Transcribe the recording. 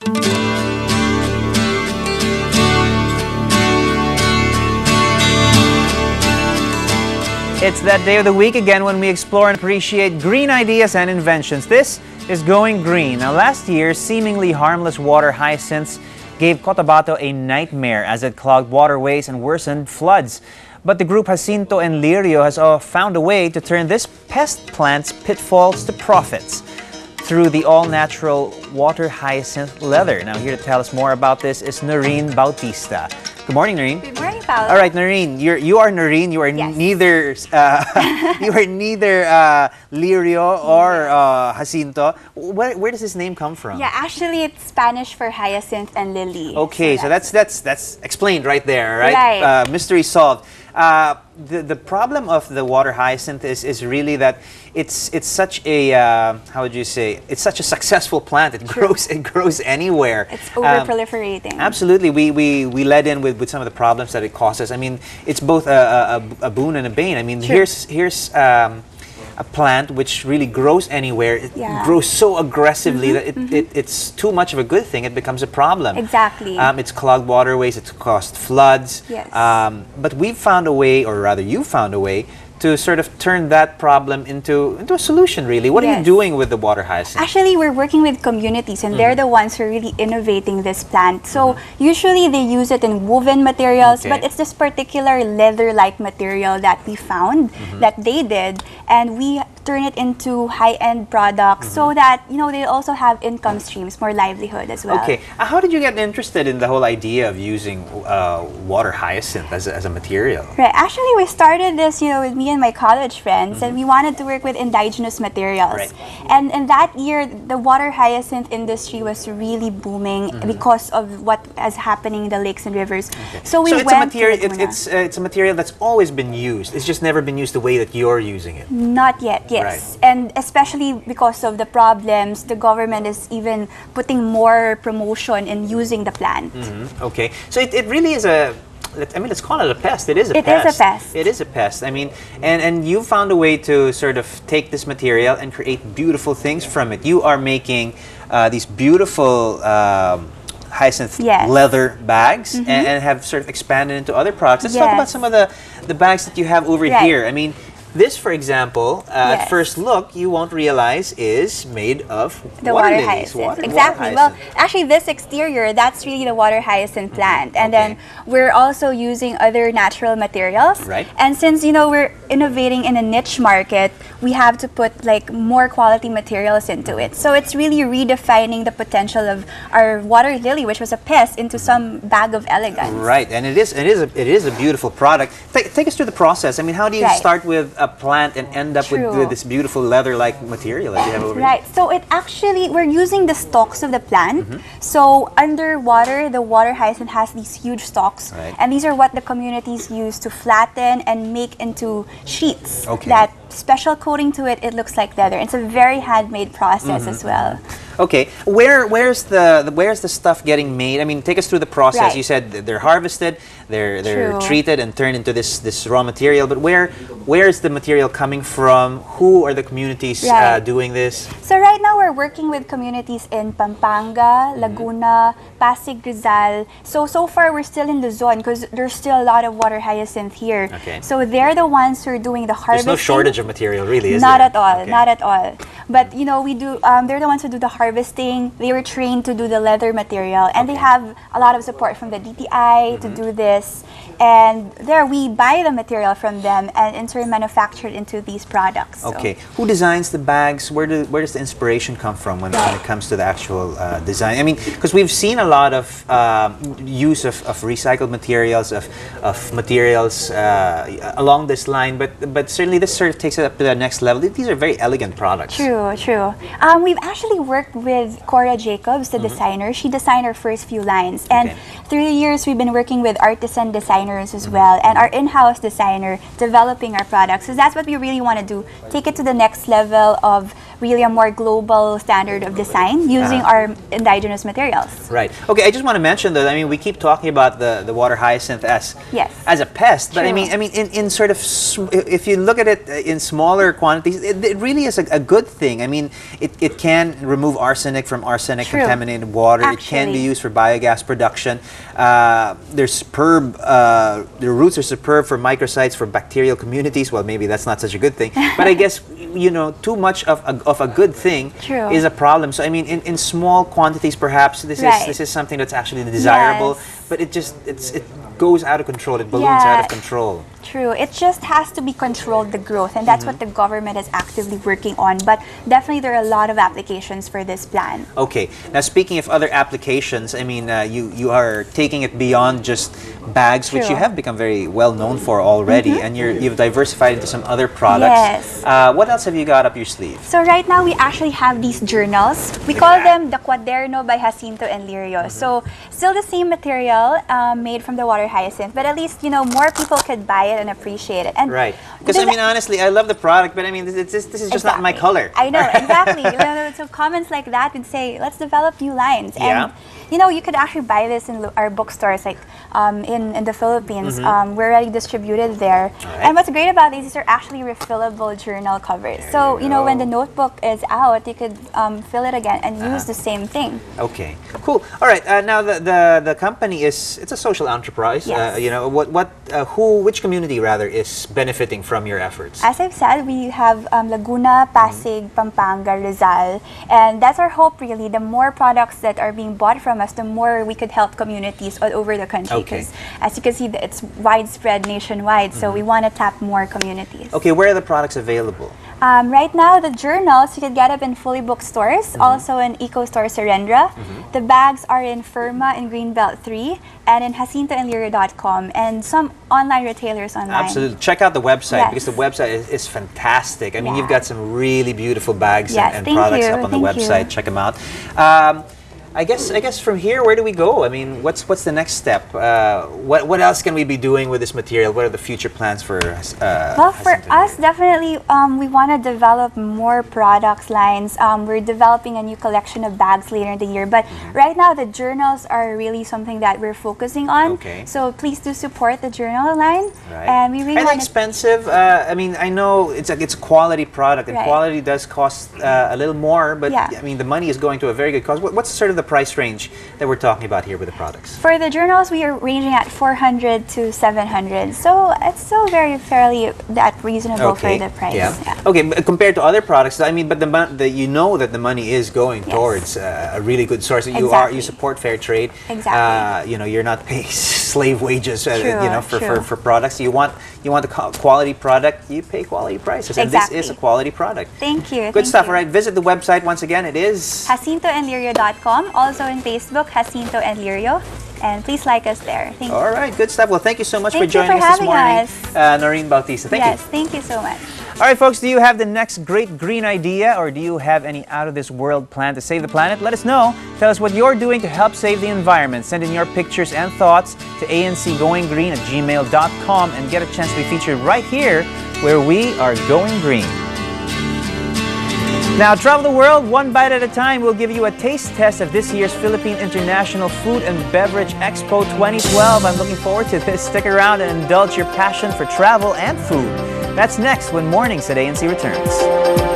It's that day of the week again when we explore and appreciate green ideas and inventions. This is Going Green. Now, last year, seemingly harmless water hyacinths gave Cotabato a nightmare as it clogged waterways and worsened floods. But the group Jacinto and Lirio has found a way to turn this pest plant's pitfalls to profits through the all-natural water hyacinth leather. Now, here to tell us more about this is Noreen Bautista. Good morning, Noreen. Good morning, Paolo. All right, Noreen. You are Noreen. You are yes. neither Lirio or Jacinto. Where does this name come from? Yeah, actually, it's Spanish for hyacinth and lily. Okay, so that's explained right there, right? Right. Mystery solved. The problem of the water hyacinth is really that it's such a how would you say, it's such a successful plant. It grows anywhere. It's over proliferating. Absolutely. We led in with some of the problems that it causes. I mean, it's both a boon and a bane. I mean, here's a plant which really grows anywhere. It grows so aggressively that it's too much of a good thing. It becomes a problem. Exactly. It's clogged waterways. It's caused floods. Yes. But we've found a way, or rather you found a way, to sort of turn that problem into a solution, really. What are you doing with the water hyacinth? Actually, we're working with communities, and they're the ones who are really innovating this plant. So usually they use it in woven materials, but it's this particular leather-like material that we found that they did, and we turn it into high-end products so that, you know, they also have income streams, more livelihood as well. Okay. How did you get interested in the whole idea of using water hyacinth as a material? Right. Actually, we started this, you know, with me and my college friends, and we wanted to work with indigenous materials. Right. And in that year, the water hyacinth industry was really booming because of what is happening in the lakes and rivers. So it's a material. It's a material that's always been used. It's just never been used the way that you're using it. Not yet. Yes. Right. And especially because of the problems, the government is even putting more promotion in using the plant. Okay. So it really is I mean, let's call it a pest. It is a pest. It is a pest. It is a pest. I mean, and you found a way to sort of take this material and create beautiful things from it. You are making these beautiful hyacinth leather bags and have sort of expanded into other products. Let's talk about some of the bags that you have over here. I mean, this, for example, at first look, you won't realize is made of the water hyacinth. Exactly. Well, actually, this exterior, that's really the water hyacinth plant. And then we're also using other natural materials. Right. And since, you know, we're innovating in a niche market, we have to put like more quality materials into it. So it's really redefining the potential of our water lily, which was a pest, into some bag of elegance. Right. And it is a beautiful product. Take us through the process. I mean, how do you start with a plant and end up with this beautiful leather-like material that you have over here? Right. So it actually, we're using the stalks of the plant. So underwater, the water hyacinth has these huge stalks. Right. And these are what the communities use to flatten and make into sheets. Okay. That special coating to it, it looks like leather. It's a very handmade process as well. Okay, where's the stuff getting made? I mean, take us through the process. Right. You said they're harvested, they're treated and turned into this raw material. But where is the material coming from? Who are the communities doing this? So right now we're working with communities in Pampanga, Laguna, Pasig, Rizal. So far we're still in Luzon because there's still a lot of water hyacinth here. Okay. So they're the ones who are doing the harvesting. There's no shortage of material, really, is there? Not at all. Okay. Not at all. But you know, we do. They're the ones who do the harvesting. They were trained to do the leather material, and they have a lot of support from the DTI to do this. And there, we buy the material from them and in turn manufacture it into these products. So. Okay. Who designs the bags? Where does the inspiration come from when it comes to the actual design? I mean, because we've seen a lot of use of recycled materials, of materials along this line, but certainly this sort of takes it up to the next level. These are very elegant products. True, true. We've actually worked with Cora Jacobs, the designer. She designed our first few lines. And through the years, we've been working with artisan designers as well, and our in-house designer developing our products. So that's what we really want to do. Take it to the next level of really a more global standard of design using our indigenous materials. Right. Okay, I just want to mention though, I mean, we keep talking about the water hyacinth as a pest, but I mean in sort of, if you look at it in smaller quantities, it really is a good thing. I mean, it can remove arsenic from arsenic contaminated water. It can be used for biogas production. They're superb. The roots are superb for microsites for bacterial communities. Well, maybe that's not such a good thing, but I guess, you know, too much of a good thing is a problem. So I mean, in small quantities, perhaps this is something that's actually desirable, but it goes out of control. It balloons out of control. True. It just has to be controlled, the growth, and that's what the government is actively working on. But definitely there are a lot of applications for this plan. Okay. Now, speaking of other applications, I mean, you are taking it beyond just bags, which you have become very well known for already, and you've diversified into some other products. Yes. What else have you got up your sleeve? So right now we actually have these journals. We call them the Cuaderno by Jacinto and Lirio. So still the same material made from the water hyacinth, but at least, you know, more people could buy it and appreciate it. And because I mean, honestly, I love the product, but I mean, this is just not my color. I know, exactly. So comments like that would say, let's develop new lines. And you know, you could actually buy this in our bookstores, like in the Philippines. We're already distributed there. And what's great about these are actually refillable journal covers. So you know, when the notebook is out, you could fill it again and use the same thing. Okay, cool. All right. Now the company it's a social enterprise. You know, which community rather is benefiting from your efforts? As I've said, we have Laguna, Pasig, Pampanga, Rizal, and that's our hope really. The more products that are being bought from us, the more we could help communities all over the country. Because as you can see, it's widespread nationwide, so we want to tap more communities. Okay, where are the products available? Right now, the journals, you can get them in fully booked stores, also in Eco Store Serendra. The bags are in Firma in Greenbelt 3 and in jacintoandlirio.com and some online retailers online. Absolutely. Check out the website because the website is fantastic. I mean, you've got some really beautiful bags and products up on the website. Check them out. I guess from here, where do we go? I mean, what's the next step? What else can we be doing with this material? What are the future plans for well, for us, definitely, we want to develop more products lines. We're developing a new collection of bags later in the year, but right now the journals are really something that we're focusing on. So please do support the journal line. And we really want expensive. I mean, I know it's a quality product, and quality does cost a little more, but I mean, the money is going to a very good cause. What's sort of the price range that we're talking about here with the products? For the journals, we are ranging at 400 to 700, so it's still very fairly reasonable for the price. Okay, but compared to other products, I mean, but you know that the money is going towards a really good source. You support fair trade. You know, you're not paying slave wages. You know, for products. You want the quality product. You pay quality prices, and this is a quality product. Thank you. Good stuff. All right, visit the website once again. It is jacintoandlirio.com. Also in Facebook, Jacinto and Lirio. And please like us there. Thank you. All right, good stuff. Well, thank you so much for joining us this morning. Noreen Bautista, thank you. Yes, thank you so much. All right, folks, do you have the next great green idea, or do you have any out-of-this-world plan to save the planet? Let us know. Tell us what you're doing to help save the environment. Send in your pictures and thoughts to ancgoinggreen@gmail.com and get a chance to be featured right here where we are going green. Now, travel the world one bite at a time. We'll give you a taste test of this year's Philippine International Food and Beverage Expo 2012. I'm looking forward to this. Stick around and indulge your passion for travel and food. That's next when Mornings at ANC returns.